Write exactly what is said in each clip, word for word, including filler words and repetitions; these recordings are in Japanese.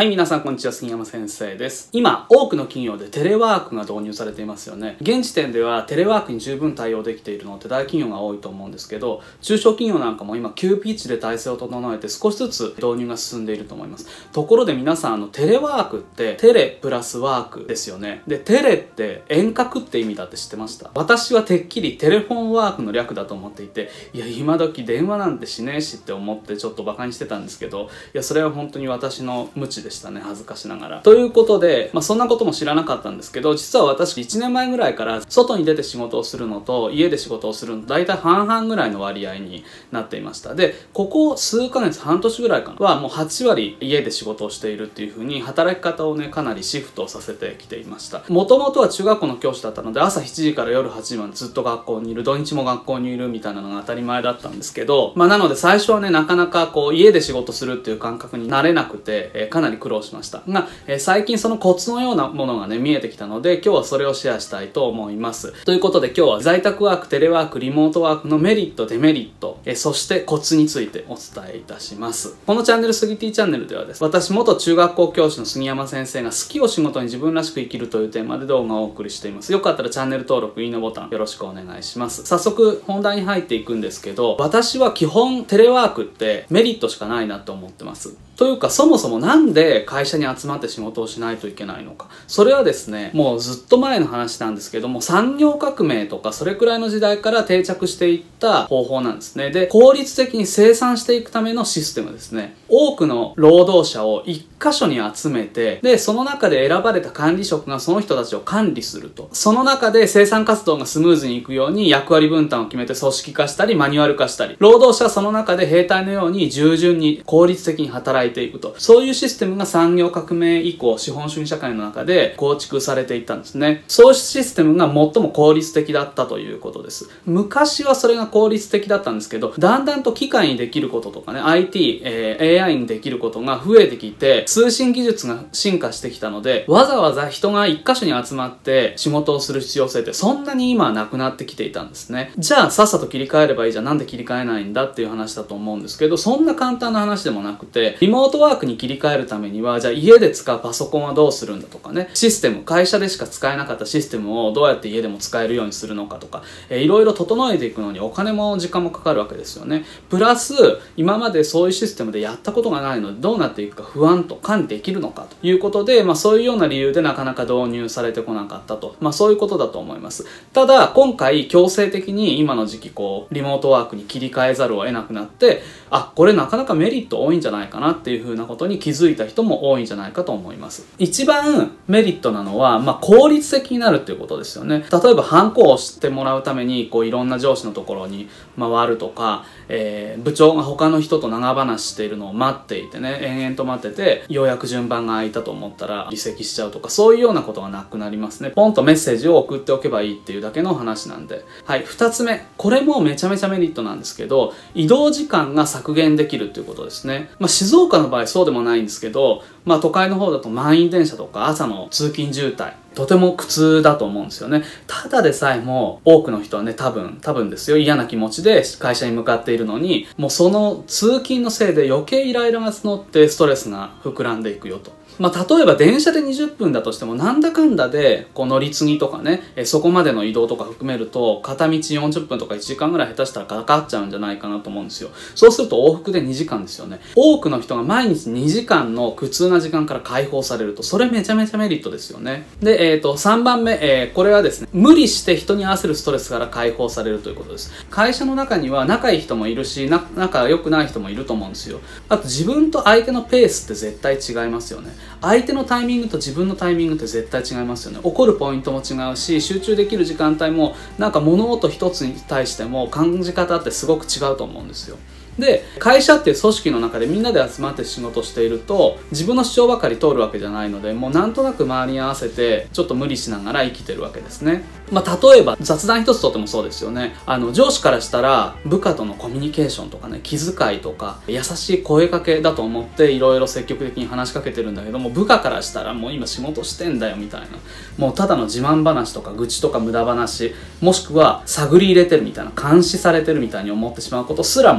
はい、皆さんこんにちは、杉山先生です。今、多くの企業でテレワークが導入されていますよね。現時点ではテレワークに十分対応できているのって大企業が多いと思うんですけど、中小企業なんかも今、急ピッチで体制を整えて少しずつ導入が進んでいると思います。ところで皆さん、あの、テレワークってテレプラスワークですよね。で、テレって遠隔って意味だって知ってました？私はてっきりテレフォンワークの略だと思っていて、いや、今時電話なんてしねえしって思ってちょっとバカにしてたんですけど、いや、それは本当に私の無知でしたね。恥ずかしながら。ということで、まあそんなことも知らなかったんですけど、実は私いちねんまえぐらいから外に出て仕事をするのと家で仕事をするのと大体半々ぐらいの割合になっていました。で、ここ数ヶ月、半年ぐらいかなはもうはちわり家で仕事をしているっていう風に働き方をね、かなりシフトさせてきていました。もともとは中学校の教師だったので朝しちじから夜はちじまでずっと学校にいる、土日も学校にいるみたいなのが当たり前だったんですけど、まあなので最初はね、なかなかこう家で仕事するっていう感覚になれなくて、えー、かなり苦労しましたが、えー、最近そのコツのようなものがね見えてきたので、今日はそれをシェアしたいと思います。ということで今日は在宅ワーク、テレワーク、リモートワークのメリット、デメリット、えー、そしてコツについてお伝えいたします。このチャンネルスギティチャンネルではです、私元中学校教師の杉山先生が好きを仕事に自分らしく生きるというテーマで動画をお送りしています。よかったらチャンネル登録、いいねボタンよろしくお願いします。早速本題に入っていくんですけど、私は基本テレワークってメリットしかないなと思ってます。というか、そもそもなんで会社に集まって仕事をしないといけないのか。それはですね、もうずっと前の話なんですけども、産業革命とかそれくらいの時代から定着していった方法なんですね。で、効率的に生産していくためのシステムですね。多くの労働者を一箇所に集めて、で、その中で選ばれた管理職がその人たちを管理すると。その中で生産活動がスムーズにいくように役割分担を決めて組織化したり、マニュアル化したり、労働者はその中で兵隊のように従順に効率的に働いていくと。そういうシステムが産業革命以降、資本主義社会の中で構築されていったんですね。そういうシステムが最も効率的だったということです。昔はそれが効率的だったんですけど、だんだんと機械にできることとかね、アイティー、えー、エーアイ にできることが増えてきて、通信技術が進化してきたので、わざわざ人が一箇所に集まって仕事をする必要性ってそんなに今はなくなってきていたんですね。じゃあさっさと切り替えればいいじゃん、なんで切り替えないんだっていう話だと思うんですけど、そんな簡単な話でもなくて、リモートワークに切り替えるためには、じゃあ家で使うパソコンはどうするんだとかね、システム、会社でしか使えなかったシステムをどうやって家でも使えるようにするのかとか、えー、いろいろ整えていくのにお金も時間もかかるわけですよね。プラス、今までそういうシステムでやったことがないので、どうなっていくか不安と管理できるのかということで、まあそういうような理由でなかなか導入されてこなかったと。まあそういうことだと思います。ただ、今回強制的に今の時期こう、リモートワークに切り替えざるを得なくなって、あ、これなかなかメリット多いんじゃないかなっていうふうなことに気づいた人も多いんじゃないかと思います。一番メリットなのは、まあ、効率的になるっていうことですよね。例えば、ハンコをしてもらうために、こう、いろんな上司のところに回るとか、えー、部長が他の人と長話しているのを待っていてね、延々と待ってて、ようやく順番が空いたと思ったら離席しちゃうとか、そういうようなことがなくなりますね。ポンとメッセージを送っておけばいいっていうだけの話なんで。はい、二つ目。これもめちゃめちゃメリットなんですけど、移動時間が削減できるっていうことですね。まあ、静岡の場合そうでもないんですけど、まあ都会の方だと満員電車とか朝の通勤渋滞、とても苦痛だと思うんですよね。ただでさえも多くの人はね、多分、多分ですよ、嫌な気持ちで会社に向かっているのに、もうその通勤のせいで余計イライラが募ってストレスが膨らんでいくよと。まあ、例えば電車でにじゅっぷんだとしても、なんだかんだで、こう乗り継ぎとかね、えそこまでの移動とか含めると、片道よんじゅっぷんとかいちじかんぐらい下手したらかかっちゃうんじゃないかなと思うんですよ。そうすると往復でにじかんですよね。多くの人が毎日にじかんの苦痛な時間から解放されると、それめちゃめちゃメリットですよね。で、えっと、さんばんめ、えー、これはですね、無理して人に合わせるストレスから解放されるということです。会社の中には仲いい人もいるし、な仲良くない人もいると思うんですよ。あと自分と相手のペースって絶対違いますよね。相手のタイミングと自分のタイミングって絶対違いますよね。起こるポイントも違うし、集中できる時間帯も、なんか物事一つに対しても感じ方ってすごく違うと思うんですよ。で、会社っていう組織の中でみんなで集まって仕事していると、自分の主張ばかり通るわけじゃないので、もうなんとなく周りに合わせてちょっと無理しながら生きてるわけですね。まあ、例えば雑談一つとってもそうですよね。あの、上司からしたら部下とのコミュニケーションとかね、気遣いとか、優しい声かけだと思っていろいろ積極的に話しかけてるんだけども、部下からしたらもう今仕事してんだよみたいな。もうただの自慢話とか愚痴とか無駄話、もしくは探り入れてるみたいな、監視されてるみたいに思ってしまうことすらもある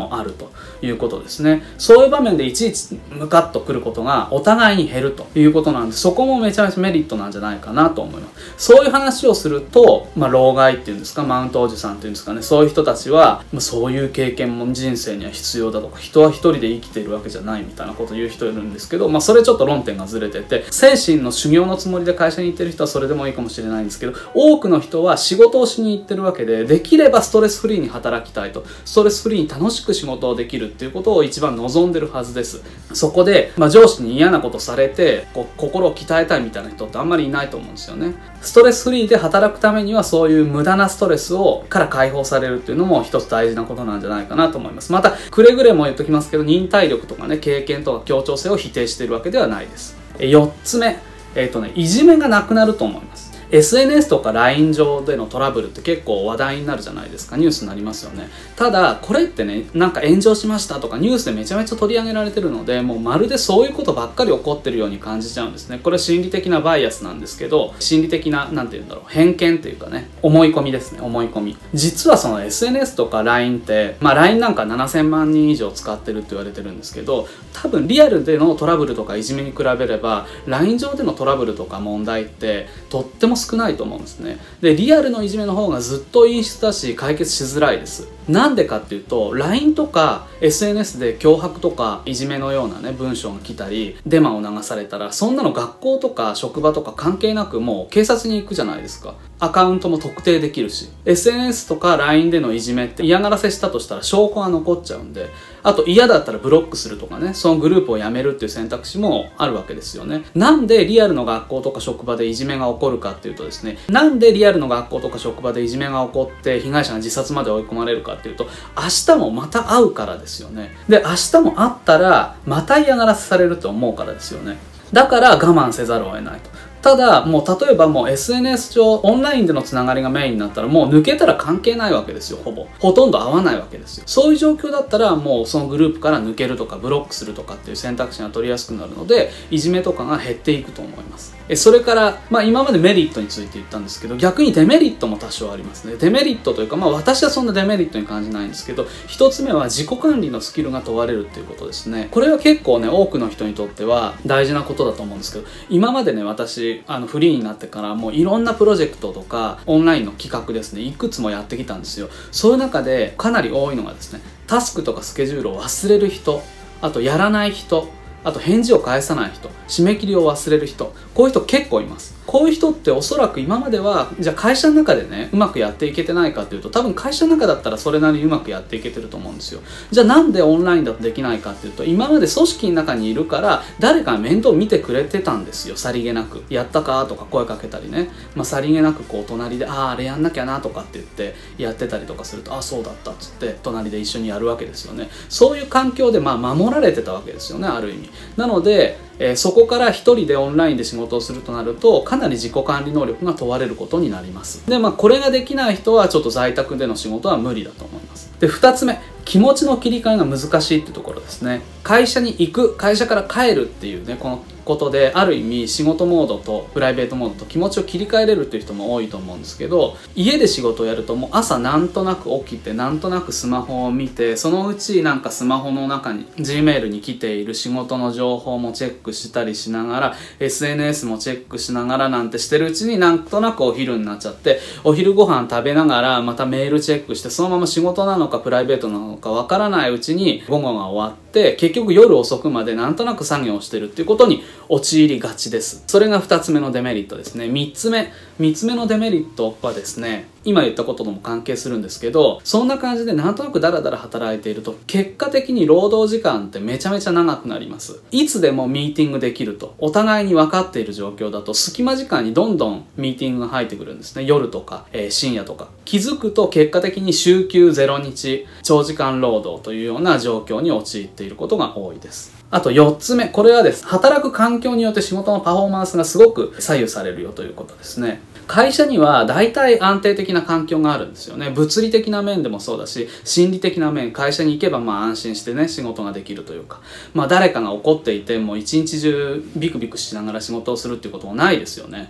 ということですね。そういう場面でいちいちムカッとくることがお互いに減るということなんで、そこもめちゃめちゃメリットなんじゃないかなと思います。そういう話をすると、まあ、老害っていうんですか、マウントおじさんっていうんですかね、そういう人たちは、まあ、そういう経験も人生には必要だとか、人は一人で生きているわけじゃないみたいなことを言う人いるんですけど、まあ、それちょっと論点がずれてて、精神の修行のつもりで会社に行ってる人はそれでもいいかもしれないんですけど、多くの人は仕事をしに行ってるわけで、できればストレスフリーに働きたいと、ストレスフリーに楽しく仕事をできるっていうことを一番望んでるはずです。そこで、まあ、上司に嫌なことされてこう心を鍛えたいみたいな人ってあんまりいないと思うんですよね。ストレスフリーで働くためにはそういう無駄なストレスをから解放されるっていうのも一つ大事なことなんじゃないかなと思います。またくれぐれも言っときますけど、忍耐力とかね、経験とか協調性を否定しているわけではないです。よっつめ、えっとね、いじめがなくなると思います。エスエヌエス とか ライン 上でのトラブルって結構話題になるじゃないですか。ニュースになりますよね。ただこれってね、なんか炎上しましたとかニュースでめちゃめちゃ取り上げられてるので、もうまるでそういうことばっかり起こってるように感じちゃうんですね。これ心理的なバイアスなんですけど、心理的な、なんて言うんだろう、偏見っていうかね、思い込みですね、思い込み。実はその エスエヌエス とか ライン って、まあ ライン なんかななせんまんにん以上使ってるって言われてるんですけど、多分リアルでのトラブルとかいじめに比べれば ライン 上でのトラブルとか問題ってとっても少ないと思うんですね。で、リアルのいじめの方がずっと陰湿だし解決しづらいです。なんでかっていうと、 ライン とか エスエヌエス で脅迫とかいじめのようなね文章が来たりデマを流されたら、そんなの学校とか職場とか関係なくもう警察に行くじゃないですか。アカウントも特定できるし、 エスエヌエス とか ライン でのいじめって嫌がらせしたとしたら証拠が残っちゃうんで、あと嫌だったらブロックするとかね、そのグループを辞めるっていう選択肢もあるわけですよね。なんでリアルの学校とか職場でいじめが起こるかっていうとですね、なんでリアルの学校とか職場でいじめが起こって被害者が自殺まで追い込まれるかっていうと、明日もまた会うからですよね。で、明日も会ったらまた嫌がらせされると思うからですよね。だから我慢せざるを得ないと。ただもう例えばもう エスエヌエス 上オンラインでのつながりがメインになったら、もう抜けたら関係ないわけですよ。ほぼほとんど会わないわけですよ。そういう状況だったらもうそのグループから抜けるとかブロックするとかっていう選択肢が取りやすくなるので、いじめとかが減っていくと思います。えそれから、まあ、今までメリットについて言ったんですけど、逆にデメリットも多少ありますね。デメリットというか、まあ私はそんなデメリットに感じないんですけど、一つ目は自己管理のスキルが問われるっていうことですね。これは結構ね、多くの人にとっては大事なことだと思うんですけど、今までね、私あのフリーになってからもういろんなプロジェクトとかオンラインの企画ですね、いくつもやってきたんですよ。そういう中でかなり多いのがですね、タスクとかスケジュールを忘れる人、あとやらない人、あと返事を返さない人、締め切りを忘れる人、こういう人結構います。こういう人っておそらく今までは、じゃあ会社の中でね、うまくやっていけてないかっていうと、多分会社の中だったらそれなりにうまくやっていけてると思うんですよ。じゃあなんでオンラインだとできないかっていうと、今まで組織の中にいるから誰かが面倒見てくれてたんですよ。さりげなく。やったかとか声かけたりね。まあさりげなくこう隣で、ああ、あれやんなきゃなとかって言ってやってたりとかすると、ああ、そうだったっつって隣で一緒にやるわけですよね。そういう環境でまあ守られてたわけですよね、ある意味。なので、えー、そこから一人でオンラインで仕事をするとなると、かなり自己管理能力が問われることになります。で、まあこれができない人はちょっと在宅での仕事は無理だと思います。で、二つ目、気持ちの切り替えが難しいってところですね。会社に行く、会社から帰るっていうね、このことである意味仕事モードとプライベートモードと気持ちを切り替えれるっていう人も多いと思うんですけど、家で仕事をやるともう朝なんとなく起きて、なんとなくスマホを見て、そのうちなんかスマホの中に ジーメール に来ている仕事の情報もチェックしたりしながら エスエヌエス もチェックしながらなんてしてるうちに、なんとなくお昼になっちゃって、お昼ご飯食べながらまたメールチェックして、そのまま仕事なのかプライベートなのかわからないうちに午後が終わって、結局夜遅くまでなんとなく作業をしてるっていうことに陥りがちです。それがふたつめのデメリットですね。みっつめみっつめのデメリットはですね、今言ったこととも関係するんですけど、そんな感じでなんとなくダラダラ働いていると、結果的に労働時間ってめちゃめちゃ長くなります。いつでもミーティングできるとお互いに分かっている状況だと、隙間時間にどんどんミーティングが入ってくるんですね。夜とか、えー、深夜とか。気づくと結果的に週休ゼロにち、長時間労働というような状況に陥っていることが多いです。あとよっつめ、これはです。働く環境によって仕事のパフォーマンスがすごく左右されるよということですね。会社には大体安定的な環境があるんですよね。物理的な面でもそうだし、心理的な面、会社に行けばまあ安心してね、仕事ができるというか、まあ誰かが怒っていても一日中ビクビクしながら仕事をするっていうこともないですよね。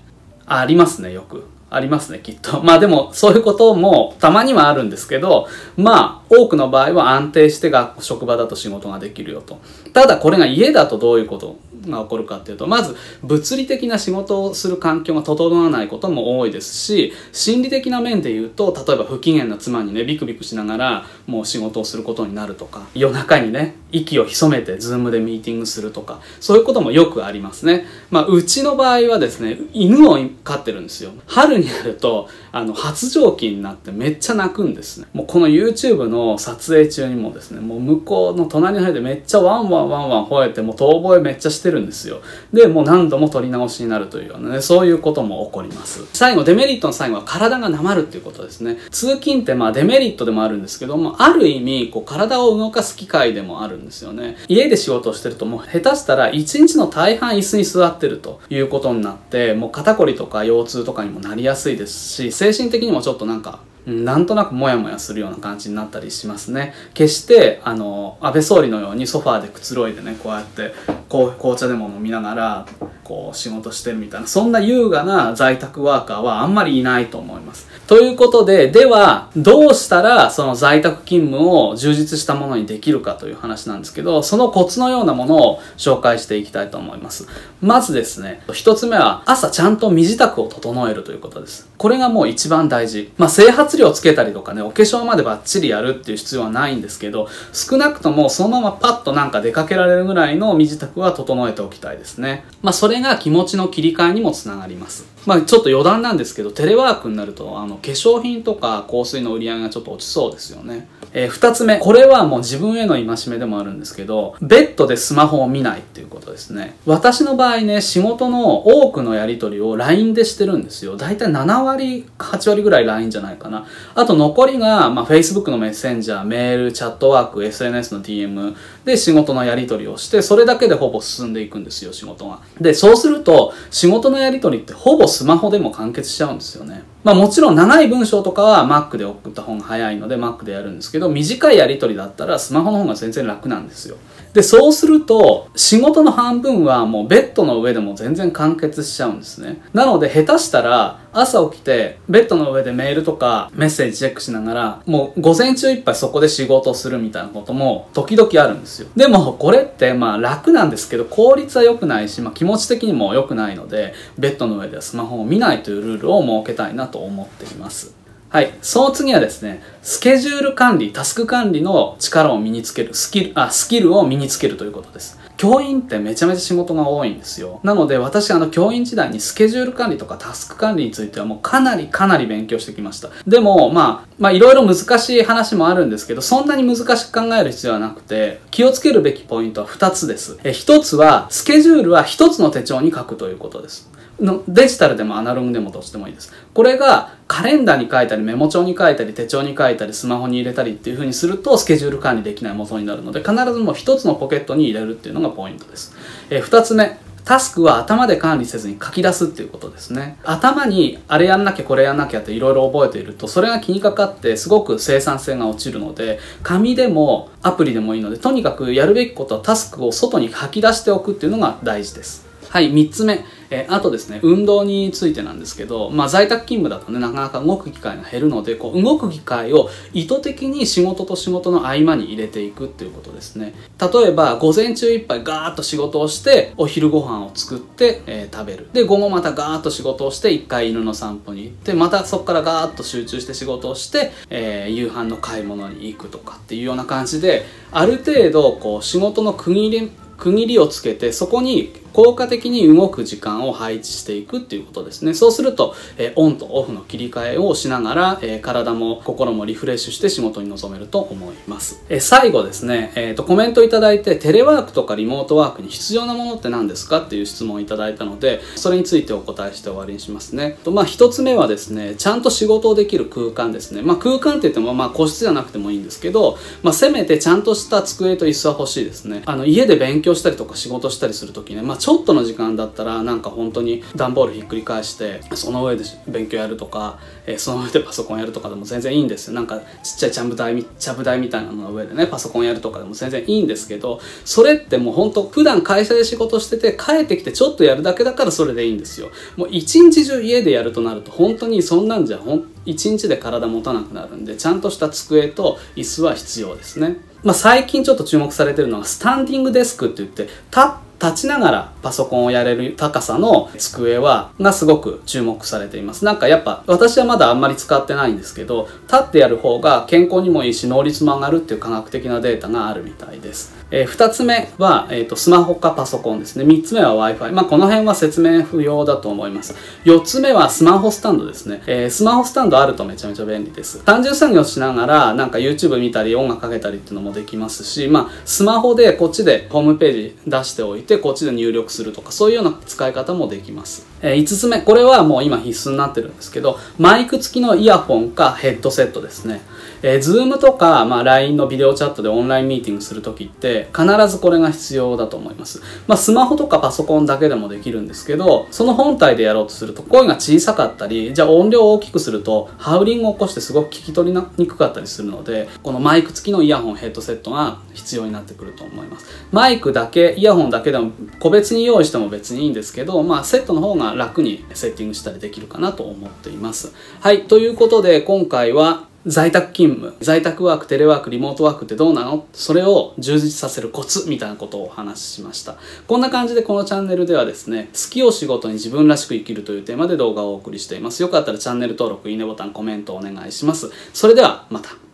ありますね、よく。ありますね、きっと。まあでも、そういうこともたまにはあるんですけど、まあ、多くの場合は安定してが職場だと仕事ができるよと。ただこれが家だとどういうことが起こるかっていうと、まず物理的な仕事をする環境が整わないことも多いですし、心理的な面で言うと、例えば不機嫌な妻にね、ビクビクしながらもう仕事をすることになるとか、夜中にね、息を潜めてズームでミーティングするとか、そういうこともよくありますね。まあ、うちの場合はですね、犬を飼ってるんですよ。春になると、あの、発情期になってめっちゃ泣くんですね。もうこの YouTube の撮影中にもですね、もう向こうの隣の部屋でめっちゃワンワンワンワン吠えて、もう遠吠えめっちゃしてるんですよ。で、もう何度も撮り直しになるというようなね、そういうことも起こります。最後、デメリットの最後は体がなまるっていうことですね。通勤ってまあデメリットでもあるんですけども、ある意味、こう体を動かす機会でもあるんですよね。家で仕事をしてるともう下手したら一日の大半椅子に座ってるということになって、もう肩こりとか腰痛とかにもなりやすいですし、精神的にもちょっとなんか、なんとなくモヤモヤするような感じになったりしますね。決して、あの、安倍総理のようにソファーでくつろいでね、こうやって、こう紅茶でも飲みながら、こう仕事してるみたいな、そんな優雅な在宅ワーカーはあんまりいないと思います。ということで、では、どうしたらその在宅勤務を充実したものにできるかという話なんですけど、そのコツのようなものを紹介していきたいと思います。まずですね、一つ目は朝ちゃんと身支度を整えるということです。これがもう一番大事。まあ、整髪料つけたりとかね、お化粧までバッチリやるっていう必要はないんですけど、少なくともそのままパッとなんか出かけられるぐらいの身支度は整えておきたいですね。まあ、それが気持ちの切り替えにもつながります。まあ、ちょっと余談なんですけど、テレワークになると、あの、化粧品とか香水の売り上げがちょっと落ちそうですよね。えー、二つ目。これはもう自分への戒めでもあるんですけど、ベッドでスマホを見ないっていうことですね。私の場合ね、仕事の多くのやり取りを ライン でしてるんですよ。だいたいななわり、はちわりぐらい ライン じゃないかな。あと残りが、まあ、Facebook のメッセンジャー、メール、チャットワーク、エスエヌエス の ディーエム で仕事のやり取りをして、それだけでほぼ進んでいくんですよ、仕事が。で、そうすると、仕事のやり取りってほぼスマホでも完結しちゃうんですよね。まあもちろん長い文章とかは Mac で送った方が早いので Mac でやるんですけど、短いやり取りだったらスマホの方が全然楽なんですよ。で、そうすると仕事の半分はもうベッドの上でも全然完結しちゃうんですね。なので下手したら朝起きてベッドの上でメールとかメッセージチェックしながらもう午前中いっぱいそこで仕事をするみたいなことも時々あるんですよ。でもこれってまあ楽なんですけど効率は良くないし、まあ気持ち的にも良くないのでベッドの上ではスマホを見ないというルールを設けたいなと思っています。はい。その次はですね、スケジュール管理、タスク管理の力を身につける、スキル、あ、スキルを身につけるということです。教員ってめちゃめちゃ仕事が多いんですよ。なので私あの教員時代にスケジュール管理とかタスク管理についてはもうかなりかなり勉強してきました。でもまあ、まあいろいろ難しい話もあるんですけど、そんなに難しく考える必要はなくて、気をつけるべきポイントはふたつです。え、ひとつは、スケジュールはひとつの手帳に書くということです。のデジタルでもアナログでもどうしてもいいです。これがカレンダーに書いたりメモ帳に書いたり手帳に書いたりスマホに入れたりっていう風にするとスケジュール管理できない元になるので必ずもう一つのポケットに入れるっていうのがポイントです。えー、二つ目。タスクは頭で管理せずに書き出すっていうことですね。頭にあれやんなきゃこれやんなきゃっていろいろ覚えているとそれが気にかかってすごく生産性が落ちるので紙でもアプリでもいいのでとにかくやるべきことはタスクを外に吐き出しておくっていうのが大事です。はい、みっつめ。えー、あとですね、運動についてなんですけど、まあ在宅勤務だとね、なかなか動く機会が減るので、こう動く機会を意図的に仕事と仕事の合間に入れていくっていうことですね。例えば、午前中いっぱいガーッと仕事をして、お昼ご飯を作って、えー、食べる。で、午後またガーッと仕事をして、一回犬の散歩に行って、またそこからガーッと集中して仕事をして、えー、夕飯の買い物に行くとかっていうような感じで、ある程度、こう仕事の区切り、区切りをつけて、そこに効果的に動く時間を配置していくっていうことですね。そうすると、えー、オンとオフの切り替えをしながら、えー、体も心もリフレッシュして仕事に臨めると思います。えー、最後ですね、えーと、コメントいただいて、テレワークとかリモートワークに必要なものって何ですかっていう質問をいただいたので、それについてお答えして終わりにしますね。とまあ、一つ目はですね、ちゃんと仕事をできる空間ですね。まあ、空間って言っても、まあ、個室じゃなくてもいいんですけど、まあ、せめてちゃんとした机と椅子は欲しいですね。あの、家で勉強したりとか仕事したりするときね、まあ、 ちょっとの時間だったらなんか本当に段ボールひっくり返してその上で勉強やるとか、えー、その上でパソコンやるとかでも全然いいんですよ。なんかちっちゃいちゃぶ台ちゃぶ台みたいなのの上でねパソコンやるとかでも全然いいんですけど、それってもう本当普段会社で仕事してて帰ってきてちょっとやるだけだからそれでいいんですよ。もう一日中家でやるとなると本当にそんなんじゃほん一日で体持たなくなるんで、ちゃんとした机と椅子は必要ですね。まあ、最近ちょっと注目されてるのはスタンディングデスクって言って立立ちながらパソコンをやれる高さの机はがすごく注目されています。なんかやっぱ私はまだあんまり使ってないんですけど、立ってやる方が健康にもいいし能率も上がるっていう科学的なデータがあるみたいです。えー、ふたつめは、えーと、スマホかパソコンですね。みっつめは Wi-Fi。まあこの辺は説明不要だと思います。よっつめはスマホスタンドですね。えー、スマホスタンドあるとめちゃめちゃ便利です。単純作業しながらなんか YouTube 見たり音楽かけたりっていうのもできますし、まあスマホでこっちでホームページ出しておいてこっちで入力するとかそういうような使い方もできます。えー、いつつめ、これはもう今必須になってるんですけど、マイク付きのイヤホンかヘッドセットですね。えー、Zoom とか、まあ、ライン のビデオチャットでオンラインミーティングするときって必ずこれが必要だと思います。まあ、スマホとかパソコンだけでもできるんですけど、その本体でやろうとすると声が小さかったり、じゃあ音量を大きくするとハウリングを起こしてすごく聞き取りにくかったりするので、このマイク付きのイヤホンヘッドセットが必要になってくると思います。マイクだけ、イヤホンだけでも個別に用意しても別にいいんですけど、まあ、セットの方が楽にセッティングしたりできるかなと思っています。はい、ということで今回は在宅勤務、在宅ワーク、テレワーク、リモートワークってどうなの？それを充実させるコツみたいなことをお話ししました。こんな感じでこのチャンネルではですね、好きを仕事に自分らしく生きるというテーマで動画をお送りしています。よかったらチャンネル登録、いいねボタン、コメントお願いします。それではまた。